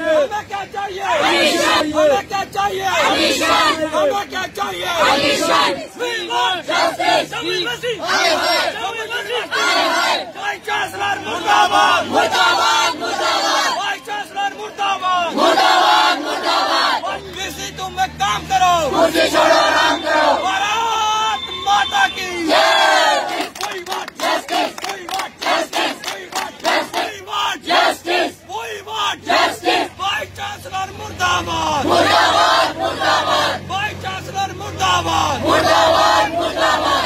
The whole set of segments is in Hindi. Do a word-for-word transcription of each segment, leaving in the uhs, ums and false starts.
हमें क्या चाहिए? हमें क्या चाहिए? हमें क्या चाहिए? वाइस चांसलर मुर्दाबाद, मुर्दाबाद, मुर्दाबाद। वाइस चांसलर मुर्दाबाद, मुर्दाबाद, मुर्दाबाद। वीसी तुम एक काम करो, कुर्सी छोड़ो, आराम करो। भारत माता की जय। कोई बात जस्टिस, कोई बात जस्टिस, कोई बात जस्टिस, कोई बात जस्टिस, कोई बात जस्टिस। वाइस चांसलर मुर्दाबाद, मुर्दाबाद, मुर्दाबाद। वाइस चांसलर मुर्दाबाद, मुर्दाबाद, मुर्दाबाद।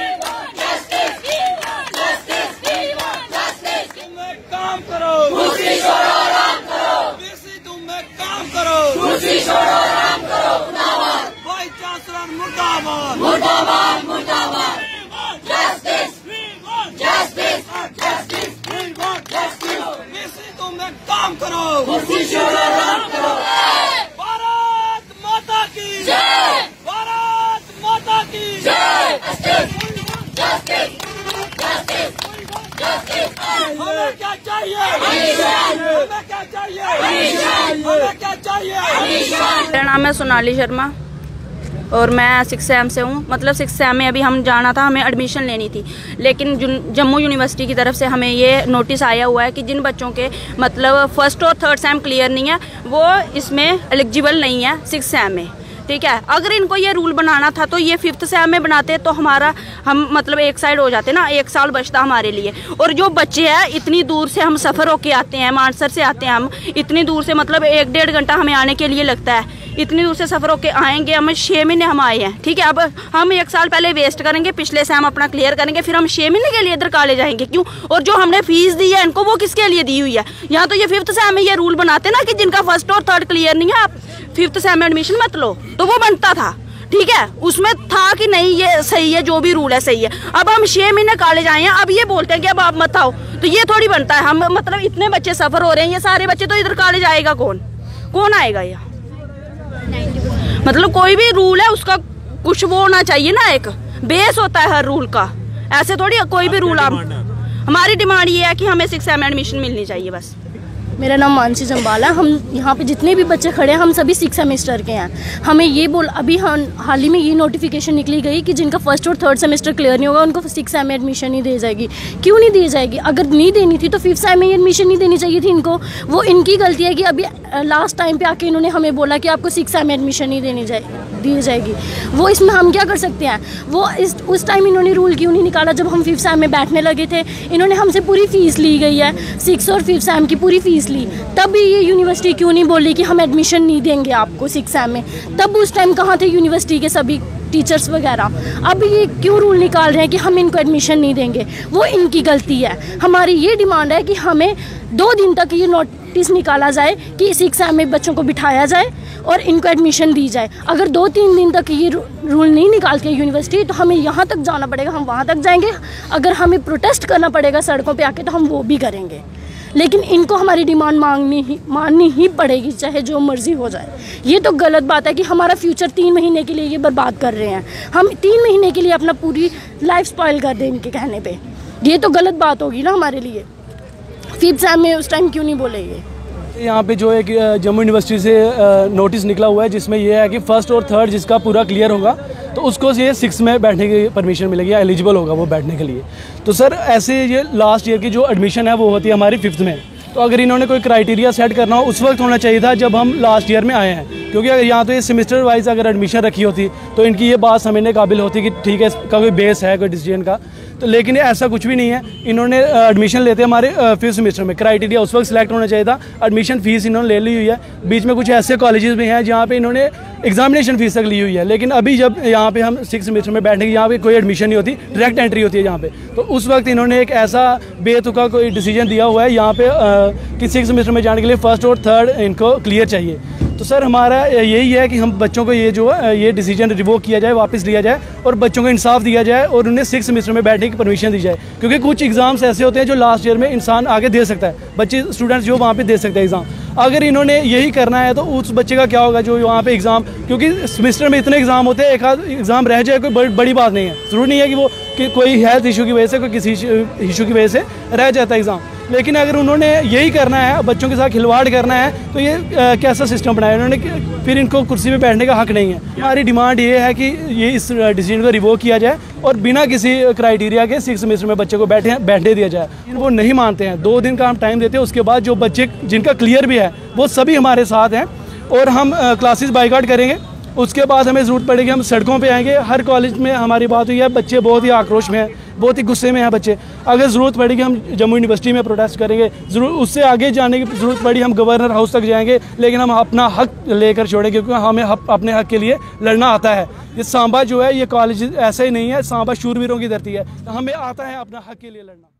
काम करो, कुर्सी छोड़ो, आराम करो। वीसी तुम एक काम करो, कुर्सी छोड़ो, आराम करो। मुर्दाबाद, वाइस चांसलर मुर्दाबाद, मुर्दाबाद, मुर्दाबाद। Justice, justice, justice, justice. VC तुम एक काम करो, कुर्सी छोड़ो, आराम करो। भारत माता की जय, भारत माता की जय। Justice, justice, justice, justice. हमें क्या चाहिए? हमें क्या चाहिए? हमें क्या चाहिए? मेरा नाम है सोनाली शर्मा और मैं सिक्स एम से हूँ। मतलब सिक्स एम में अभी हम जाना था, हमें एडमिशन लेनी थी, लेकिन जम्मू यूनिवर्सिटी की तरफ से हमें ये नोटिस आया हुआ है कि जिन बच्चों के मतलब फर्स्ट और थर्ड सेम क्लियर नहीं है वो इसमें एलिजिबल नहीं है सिक्स एम में। ठीक है, अगर इनको ये रूल बनाना था तो ये फिफ्थ सेम में बनाते तो हमारा हम मतलब एक साइड हो जाते ना, एक साल बचता हमारे लिए। और जो बच्चे हैं इतनी दूर से हम सफ़र होके आते हैं, मानसर से आते हैं हम इतनी दूर से, मतलब एक डेढ़ घंटा हमें आने के लिए लगता है। इतनी दूर से सफ़र होके आएंगे, हम छः महीने हम आए हैं। ठीक है, अब हम एक साल पहले वेस्ट करेंगे, पिछले सेम अपना क्लियर करेंगे, फिर हम छः महीने के लिए इधर कॉलेज आएंगे क्यों? और जो हमने फीस दी है इनको वो किसके लिए दी हुई है? यहाँ तो ये फिफ्थ सेम में ये रूल बनाते ना कि जिनका फर्स्ट और थर्ड क्लियर नहीं है आप फिफ्थ सेम में एडमिशन मत लो, तो वो बनता था। ठीक है, उसमें था कि नहीं ये सही है, जो भी रूल है सही है। अब हम छह महीने कॉलेज आए हैं, अब ये बोलते हैं कि अब आप मत आओ, तो ये थोड़ी बनता है। हम मतलब इतने बच्चे सफर हो रहे हैं, ये सारे बच्चे तो इधर कॉलेज आएगा कौन? कौन आएगा यहाँ? मतलब कोई भी रूल है उसका कुछ वो होना चाहिए ना, एक बेस होता है हर रूल का। ऐसे थोड़ी कोई भी रूल। आप हमारी डिमांड ये है कि हमें सिक्स सेम एडमिशन मिलनी चाहिए बस। मेरा नाम मानसी जम्बाल है। हम यहाँ पे जितने भी बच्चे खड़े हैं हम सभी सिक्स सेमेस्टर के हैं। हमें ये बोल अभी हम हाल ही में ये नोटिफिकेशन निकली गई कि जिनका फर्स्ट और थर्ड सेमेस्टर क्लियर नहीं होगा उनको सिक्स सेम में एडमिशन नहीं दी जाएगी। क्यों नहीं दी जाएगी? अगर नहीं देनी थी तो फिफ्थ सेम में एडमिशन नहीं देनी चाहिए थी इनको। वो इनकी गलती है कि अभी लास्ट टाइम पे आके इन्होंने हमें बोला कि आपको सिक्स सेम में एडमिशन नहीं देनी जाए दी जाएगी। वो इसमें हम क्या कर सकते हैं? वो इस उस टाइम इन्होंने रूल क्यों नहीं निकाला जब हम फिफ्थ सेम में बैठने लगे थे? इन्होंने हमसे पूरी फीस ली गई है, सिक्स और फिफ्थ सेम की पूरी फीस ली, तब भी ये यूनिवर्सिटी क्यों नहीं बोली कि हम एडमिशन नहीं देंगे आपको सिक्स सेम में? तब उस टाइम कहाँ थे यूनिवर्सिटी के सभी टीचर्स वगैरह? अब ये क्यों रूल निकाल रहे हैं कि हम इनको एडमिशन नहीं देंगे? वो इनकी गलती है। हमारी ये डिमांड है कि हमें दो दिन तक ये नोटिस निकाला जाए कि सिक्स सेम में बच्चों को बिठाया जाए और इनको एडमिशन दी जाए। अगर दो तीन दिन तक ये रूल नहीं निकालती है यूनिवर्सिटी तो हमें यहाँ तक जाना पड़ेगा, हम वहाँ तक जाएंगे। अगर हमें प्रोटेस्ट करना पड़ेगा सड़कों पे आके तो हम वो भी करेंगे, लेकिन इनको हमारी डिमांड मांगनी ही माननी ही पड़ेगी, चाहे जो मर्जी हो जाए। ये तो गलत बात है कि हमारा फ्यूचर तीन महीने के लिए ये बर्बाद कर रहे हैं। हम तीन महीने के लिए अपना पूरी लाइफ स्पॉइल कर दें इनके कहने पे। ये तो गलत बात होगी ना हमारे लिए। फिफ्थ सेम में उस टाइम क्यों नहीं बोले? ये यहाँ पे जो एक जम्मू यूनिवर्सिटी से नोटिस निकला हुआ है जिसमें यह है कि फर्स्ट और थर्ड जिसका पूरा क्लियर होगा तो उसको ये सिक्स में बैठने की परमिशन मिलेगी, या एलिजिबल होगा वो बैठने के लिए। तो सर ऐसे ये लास्ट ईयर की जो एडमिशन है वो होती है हमारी फिफ्थ में। तो अगर इन्होंने कोई क्राइटेरिया सेट करना हो उस वक्त होना चाहिए था जब हम लास्ट ईयर में आए हैं, क्योंकि अगर यहाँ तो ये सेमेस्टर वाइज अगर एडमिशन रखी होती तो इनकी ये बात समझने काबिल होती कि ठीक है इसका कोई बेस है कोई डिसीजन का। तो लेकिन ऐसा कुछ भी नहीं है। इन्होंने एडमिशन लेते हमारे फिफ्थ सेमेस्टर में, क्राइटेरिया उस वक्त सिलेक्ट होना चाहिए था। एडमिशन फ़ीस इन्होंने ले ली हुई है। बीच में कुछ ऐसे कॉलेजेस भी हैं जहाँ पे इन्होंने एग्जामिनेशन फीस तक ली हुई है, लेकिन अभी जब यहाँ पे हम सिक्स सेमेस्टर में बैठने की यहाँ पे कोई एडमिशन नहीं होती, डायरेक्ट एंट्री होती है यहाँ पे। तो उस वक्त इन्होंने एक ऐसा बेतुका कोई डिसीजन दिया हुआ है यहाँ पे आ, कि सिक्स सेमेस्टर में जाने के लिए फर्स्ट और थर्ड इनको क्लियर चाहिए। तो सर हमारा यही है कि हम बच्चों को ये जो है ये डिसीजन रिवोक किया जाए, वापस लिया जाए और बच्चों को इंसाफ दिया जाए और उन्हें सिक्स सेमेस्टर में बैठने की परमिशन दी जाए, क्योंकि कुछ एग्जाम्स ऐसे होते हैं जो लास्ट ईयर में इंसान आगे दे सकता है, बच्चे स्टूडेंट्स जो वहाँ पे दे सकते हैं एग्ज़ाम। अगर इन्होंने यही करना है तो उस बच्चे का क्या होगा जो वहाँ पे एग्ज़ाम, क्योंकि सेमेस्टर में इतने एग्ज़ाम होते हैं, एक आध एग्ज़ाम रह जाए कोई बड़ी बड़ी बात नहीं है। ज़रूरी नहीं है कि वो कि कोई हेल्थ इशू की वजह से कोई किसी इशू की वजह से रह जाता है एग्ज़ाम, लेकिन अगर उन्होंने यही करना है, बच्चों के साथ खिलवाड़ करना है, तो ये आ, कैसा सिस्टम बनाया उन्होंने, फिर इनको कुर्सी पे बैठने का हक नहीं है। हमारी डिमांड ये है कि ये इस डिसीजन को रिवोक किया जाए और बिना किसी क्राइटेरिया के सिक्स सेमेस्टर में बच्चे को बैठे बैठने दिया जाए। वो नहीं मानते हैं, दो दिन का हम टाइम देते हैं, उसके बाद जो बच्चे जिनका क्लियर भी है वो सभी हमारे साथ हैं और हम क्लासेस बाइकआउट करेंगे। उसके बाद हमें ज़रूरत पड़ेगी हम सड़कों पे आएंगे। हर कॉलेज में हमारी बात हुई है, बच्चे बहुत ही आक्रोश में हैं, बहुत ही गुस्से में हैं बच्चे। अगर ज़रूरत पड़ेगी हम जम्मू यूनिवर्सिटी में प्रोटेस्ट करेंगे, ज़रूर उससे आगे जाने की ज़रूरत पड़ी हम गवर्नर हाउस तक जाएंगे, लेकिन हम अपना हक लेकर छोड़ेंगे क्योंकि हमें अपने हक के लिए लड़ना आता है। ये सांबा जो है ये कॉलेज ऐसा ही नहीं है, सांबा शूरवीरों की धरती है, हमें आता है अपना हक के लिए लड़ना।